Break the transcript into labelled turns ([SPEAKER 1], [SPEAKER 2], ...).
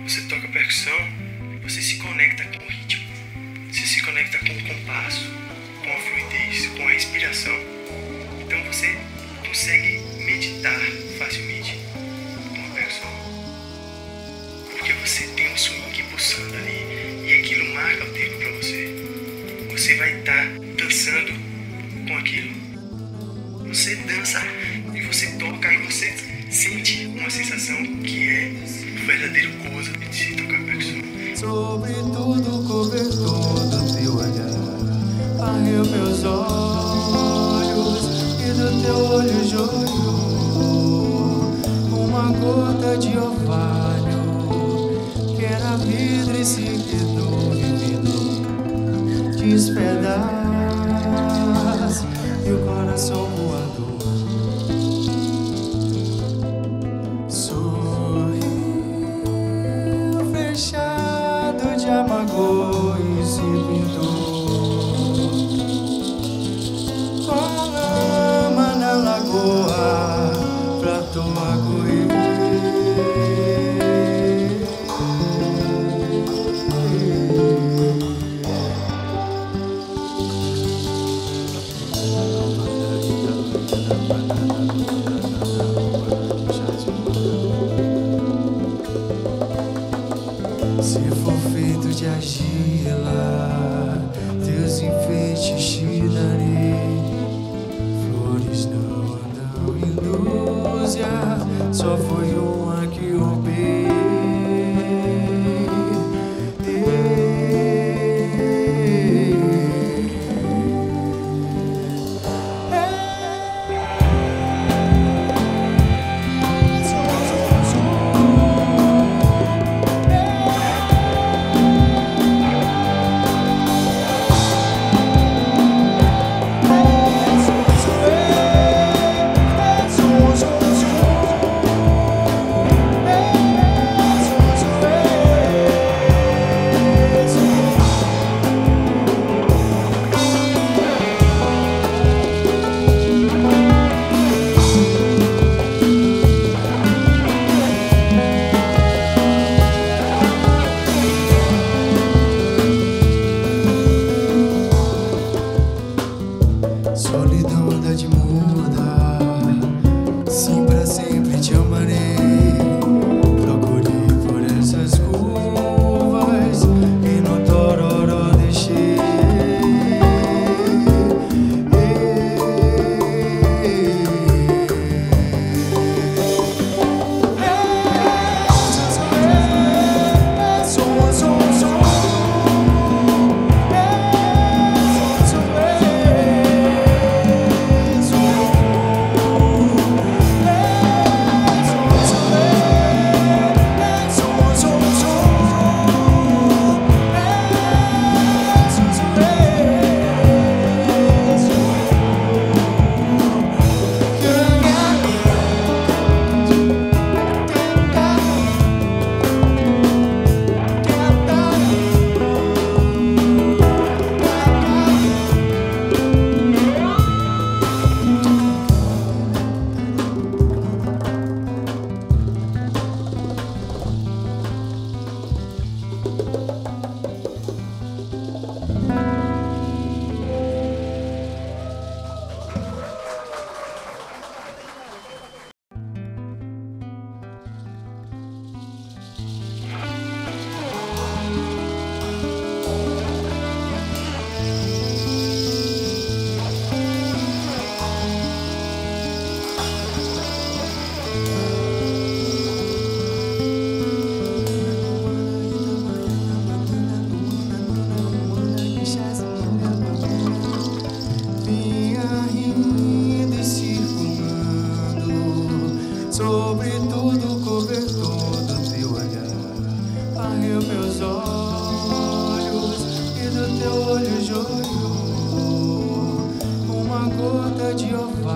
[SPEAKER 1] você toca percussão, você se conecta com o ritmo, você se conecta com o compasso, com a fluidez, com a respiração. Então você consegue meditar facilmente com a percussão, porque você tem um swing pulsando ali e aquilo marca o tempo para você. Você vai estar dançando com aquilo. Você dança e você toca e você sente uma sensação que é o verdadeiro gozo de se tocar percussão.
[SPEAKER 2] Sobre tudo o cobertor do teu olhar, varreu meus olhos e do teu olho jorrou uma gota de orvalho que era vidro e se quedou vivido despedaça e o coração voador. Amagou e se pintou com lama na lagoa pra tomar correr. Se for feito de argila, teus enfeites te darei. Flores não andam em dúzia, só foi uma que roubei. Solidão dá de muda, sim, pra sempre te amarei. Procurei por essas curvas e no tororó deixei. Sobre tudo o cobertor do teu olhar, varreu meus olhos e do teu olho jorrou uma gota de orvalho